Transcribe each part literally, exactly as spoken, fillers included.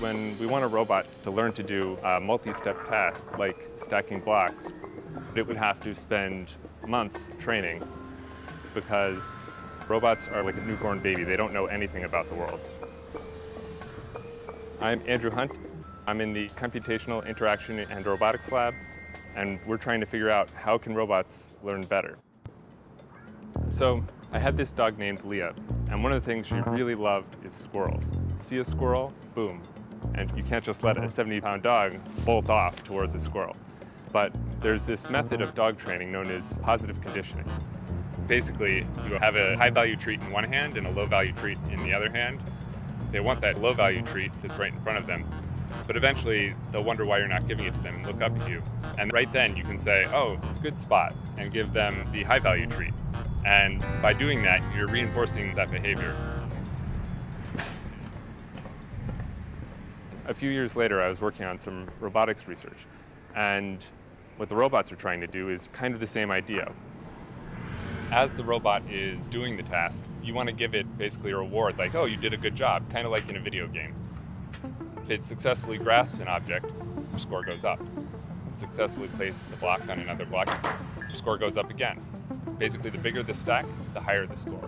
when we want a robot to learn to do a multi-step task like stacking blocks, it would have to spend months training because robots are like a newborn baby. They don't know anything about the world. I'm Andrew Hunt. I'm in the Computational Interaction and Robotics Lab, and we're trying to figure out how can robots learn better. So I had this dog named Leah, and one of the things she really loved is squirrels. See a squirrel, boom. And you can't just let a seventy pound dog bolt off towards a squirrel. But there's this method of dog training known as positive conditioning. Basically, you have a high-value treat in one hand and a low-value treat in the other hand. They want that low-value treat that's right in front of them. But eventually, they'll wonder why you're not giving it to them and look up at you. And right then, you can say, oh, good spot, and give them the high-value treat. And by doing that, you're reinforcing that behavior. A few years later, I was working on some robotics research. And what the robots are trying to do is kind of the same idea. As the robot is doing the task, you want to give it basically a reward, like, oh, you did a good job, kind of like in a video game. If it successfully grasps an object, your score goes up. If it successfully places the block on another block, your score goes up again. Basically, the bigger the stack, the higher the score.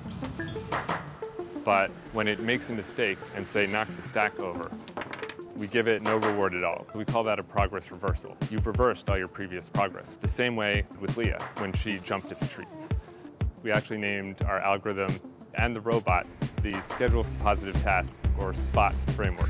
But when it makes a mistake and, say, knocks the stack over, we give it no reward at all. We call that a progress reversal. You've reversed all your previous progress. The same way with Leah when she jumped at the treats. We actually named our algorithm and the robot the Schedule for Positive Task, or SPOT framework.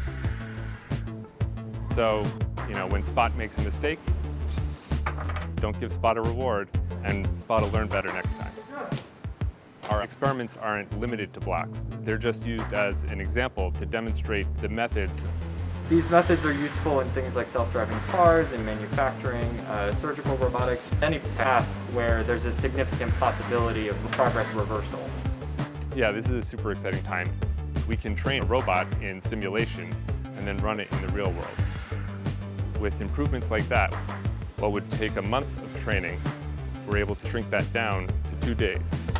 So, you know, when SPOT makes a mistake, don't give SPOT a reward, and SPOT will learn better next time. Our experiments aren't limited to blocks. They're just used as an example to demonstrate the methods. These methods are useful in things like self-driving cars, in manufacturing, uh, surgical robotics, any task where there's a significant possibility of progress reversal. Yeah, this is a super exciting time. We can train a robot in simulation and then run it in the real world. With improvements like that, what would take a month of training, we're able to shrink that down to two days.